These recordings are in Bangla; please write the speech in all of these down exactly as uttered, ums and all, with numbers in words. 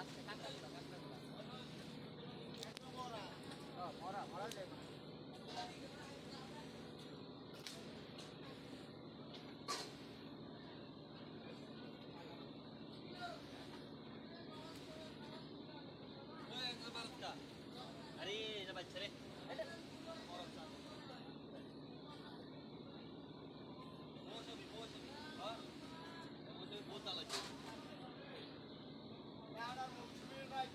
মরা মরা যায় अरे जब अच्छा रे मौसमी मौसमी हाँ मौसमी बहुत अलग है यार मौसमी राइट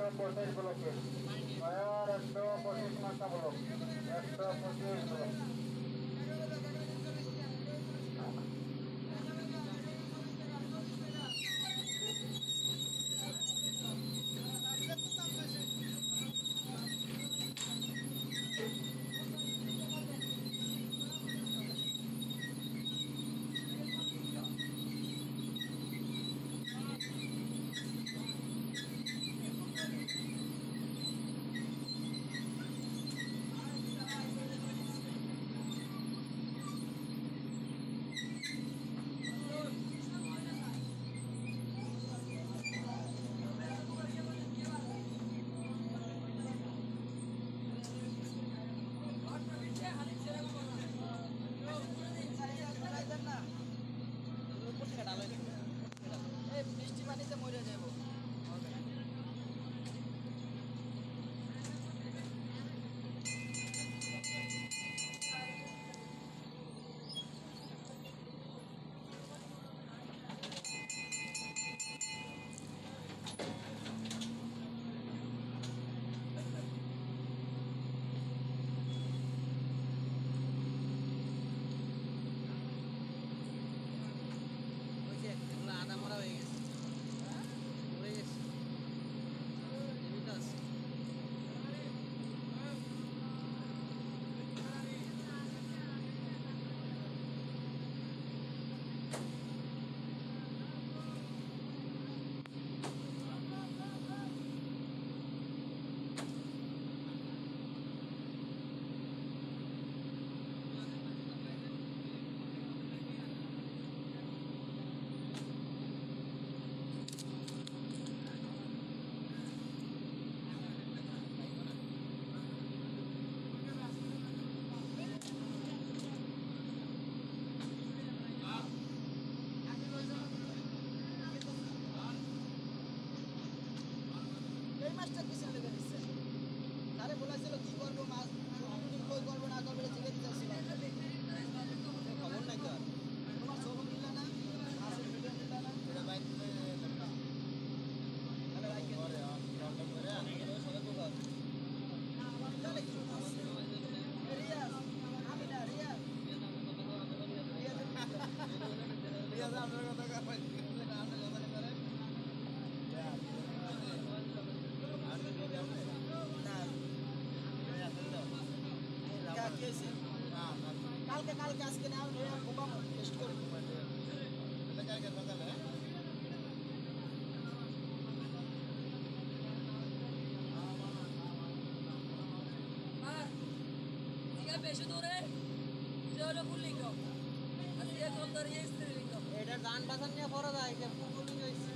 পঁচিশ ব্লকে নয়ার একশো পঁচিশ মাত্রা ব্লক একশো পঁচিশ ব্লক বৃষ্টি পানিতে মরে যাবো আদা মরা হয়ে গেছে মরে গেছে বিকাশ এই মাছটা কিসের লেগে দিচ্ছে তারে বলেছিল কি করবো মাছ কই করবো না করবো জিজ্ঞেস চাচ্ছিল খবর নাই তো আর তোমার ছবি নিলে না মাছের ভিডিও নিলে না এটা বাইক তাহলে বাইক করে লন্ডন করে আমি সবাই তো কাজ তাহলে কি রিয়াজ আমি না রিয়াজ রিয়াজ আপনার কথা কই আপনি কথা করেন কালকে কালকে আজকে না ঘুমাবো টেস্ট করে কালকে সকালে বেশি দূরে এটা হলো পুল্লিঙ্গ আর এটা কম দরে স্ত্রীলিঙ্গ এটা গান বাজান নিয়ে পড়া যায় পুকুলিঙ্গ